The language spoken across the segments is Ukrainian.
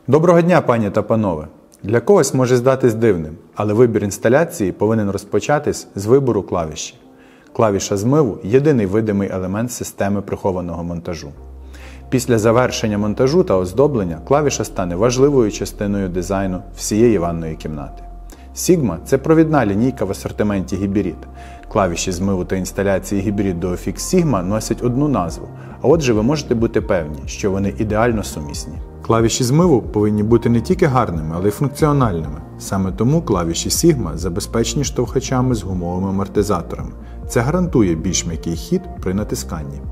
Доброго дня, пані та панове! Для когось може здатись дивним, але вибір інсталяції повинен розпочатись з вибору клавіші. Клавіша змиву – єдиний видимий елемент системи прихованого монтажу. Після завершення монтажу та оздоблення клавіша стане важливою частиною дизайну всієї ванної кімнати. Sigma – це провідна лінійка в асортименті Hybrid. Клавіші змиву та інсталяції Hybrid Duofix Sigma носять одну назву, а отже ви можете бути певні, що вони ідеально сумісні. Клавіші змиву повинні бути не тільки гарними, але й функціональними. Саме тому клавіші Sigma забезпечені штовхачами з гумовими амортизаторами. Це гарантує більш м'який хід при натисканні.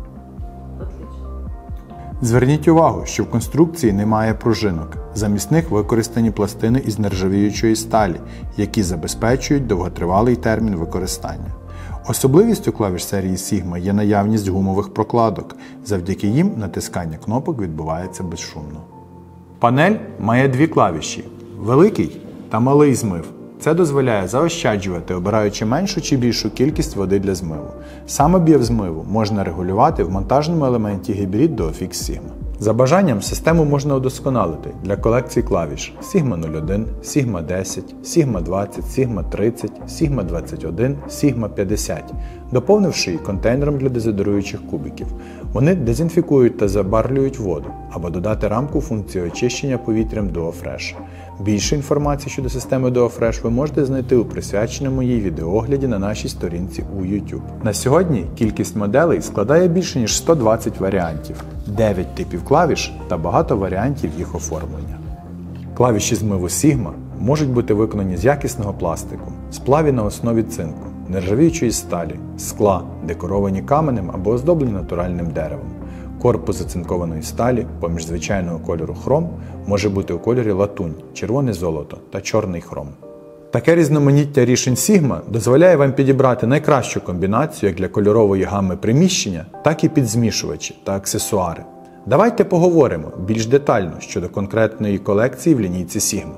Зверніть увагу, що в конструкції немає пружинок. Замість них використані пластини із нержавіючої сталі, які забезпечують довготривалий термін використання. Особливістю клавіш серії Sigma є наявність гумових прокладок. Завдяки їм натискання кнопок відбувається безшумно. Панель має дві клавіші – великий та малий змив. Це дозволяє заощаджувати, обираючи меншу чи більшу кількість води для змиву. Сам об'єм змиву можна регулювати в монтажному елементі Hybrid Duofix Sigma. За бажанням систему можна удосконалити для колекцій клавіш Sigma 01, Sigma 10, Sigma 20, Sigma 30, Sigma 21, Sigma 50, доповнивши її контейнером для дезодоруючих кубиків. Вони дезінфікують та забарлюють воду, або додати рамку функції очищення повітрям DuoFresh. Більше інформації щодо системи DuoFresh ви можете знайти у присвяченому їй відеоогляді на нашій сторінці у YouTube. На сьогодні кількість моделей складає більше ніж 120 варіантів, 9 типів клавіш та багато варіантів їх оформлення. Клавіші змиву Sigma можуть бути виконані з якісного пластику, сплаві на основі цинку, нержавіючої сталі, скла, декоровані каменем або оздоблені натуральним деревом. Корпус зацинкованої сталі поміж звичайного кольору хром може бути у кольорі латунь, червоне золото та чорний хром. Таке різноманіття рішень Sigma дозволяє вам підібрати найкращу комбінацію як для кольорової гами приміщення, так і під змішувачі та аксесуари. Давайте поговоримо більш детально щодо конкретної колекції в лінійці Sigma.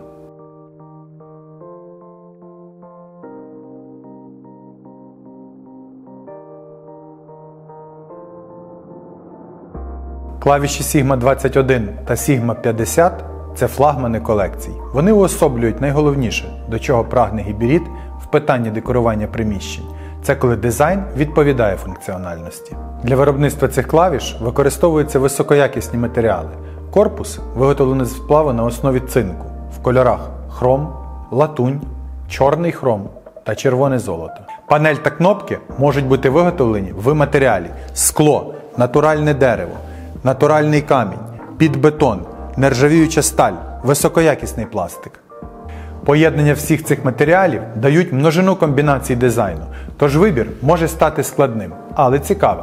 Клавіші Sigma 21 та Sigma 50 – це флагмани колекцій. Вони уособлюють найголовніше, до чого прагне Hybrid в питанні декорування приміщень. Це коли дизайн відповідає функціональності. Для виробництва цих клавіш використовуються високоякісні матеріали. Корпус виготовлений з сплаву на основі цинку в кольорах хром, латунь, чорний хром та червоне золото. Панель та кнопки можуть бути виготовлені в матеріалі скло, натуральне дерево, натуральний камінь, підбетон, нержавіюча сталь, високоякісний пластик. Поєднання всіх цих матеріалів дають множину комбінацій дизайну, тож вибір може стати складним, але цікавим.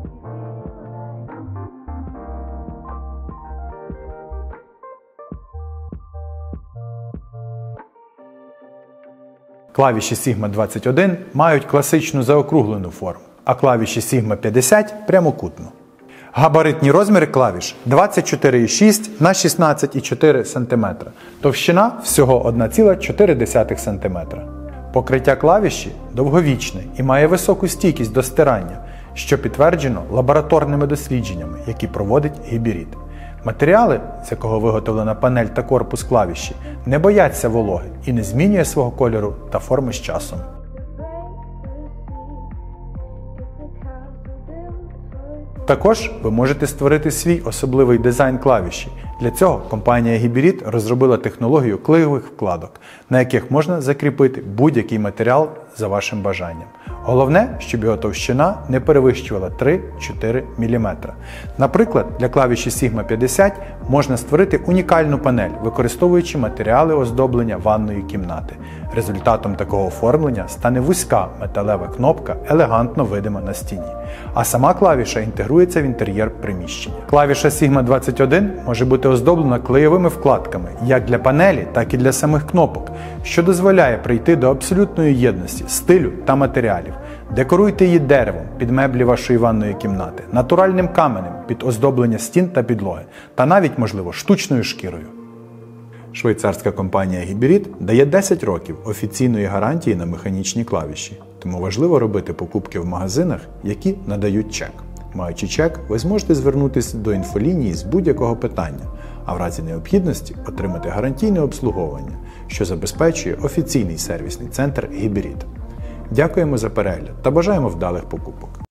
Клавіші Sigma 21 мають класичну заокруглену форму, а клавіші Sigma 50 – прямокутну. Габаритні розміри клавіш 24,6 на 16,4 см, товщина всього 1,4 см. Покриття клавіші довговічне і має високу стійкість до стирання, що підтверджено лабораторними дослідженнями, які проводить Hybrid. Матеріали, з якого виготовлена панель та корпус клавіші, не бояться вологи і не змінює свого кольору та форми з часом. Також ви можете створити свій особливий дизайн клавіші. Для цього компанія Hybrid розробила технологію клеєвих вкладок, на яких можна закріпити будь-який матеріал за вашим бажанням. Головне, щоб його товщина не перевищувала 3-4 мм. Наприклад, для клавіші Sigma 50 можна створити унікальну панель, використовуючи матеріали оздоблення ванної кімнати. Результатом такого оформлення стане вузька металева кнопка, елегантно видима на стіні. А сама клавіша інтегрується в інтер'єр приміщення. Клавіша Sigma 21 може бути оздоблена клеєвими вкладками як для панелі, так і для самих кнопок, що дозволяє прийти до абсолютної єдності стилю та матеріалів. Декоруйте її деревом під меблі вашої ванної кімнати, натуральним каменем під оздоблення стін та підлоги, та навіть, можливо, штучною шкірою. Швейцарська компанія Hybrid дає 10 років офіційної гарантії на механічні клавіші, тому важливо робити покупки в магазинах, які надають чек. Маючи чек, ви зможете звернутися до інфолінії з будь-якого питання, а в разі необхідності отримати гарантійне обслуговування, що забезпечує офіційний сервісний центр «Гібрид». Дякуємо за перегляд та бажаємо вдалих покупок!